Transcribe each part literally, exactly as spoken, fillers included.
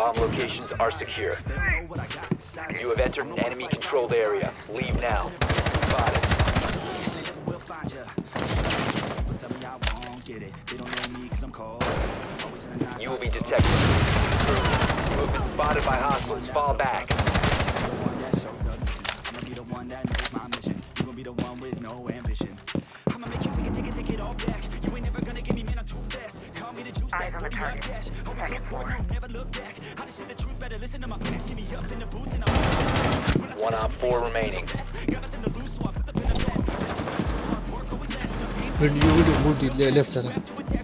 Bomb locations are secure. You have entered an enemy-controlled area. Leave now. Spotted. You will be detected. You have been spotted by hostiles. Fall back. Eyes on the target. Second floor. One op four remaining. When you would move the left side.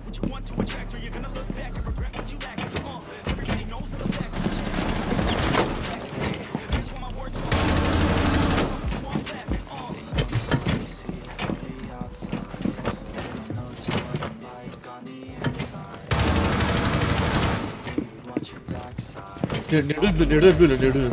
Needle, needle, needle, needle.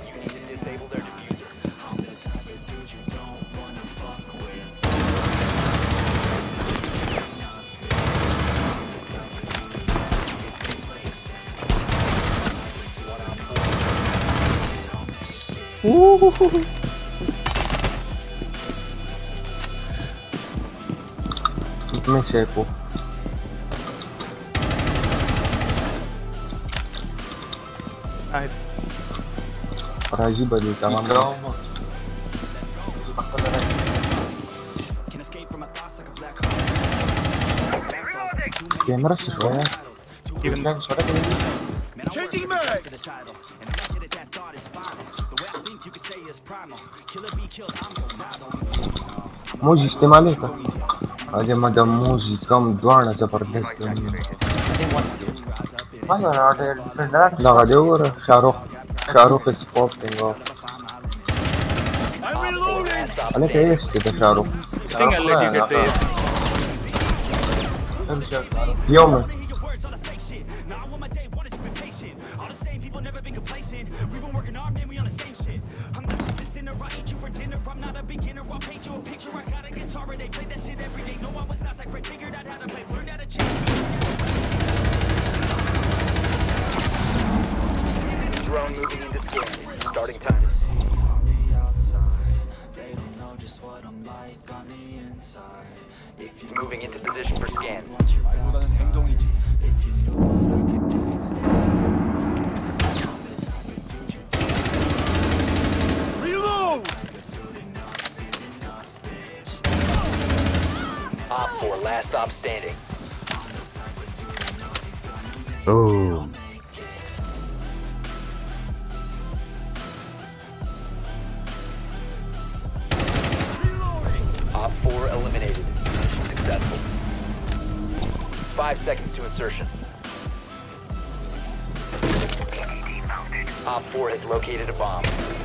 Ooh. Me seco. Nice. Raji baju tangan. Kamera sesuai. Even then, suara kayak gini. Changing mag. موجي استعمالي का आज मजा موجي कम दुआना जबरदस्त है लगा दे और शाहरुख शाहरुख के spot देंगे अरे कैसे किधर Shahrukh Tinggal lagi kita. يوم Drone moving into scan. Starting time. Moving into position for scan. Reload. Op four, last stop standing. Oh. Op four eliminated. Mission successful. Five seconds to insertion. Op four has located a bomb.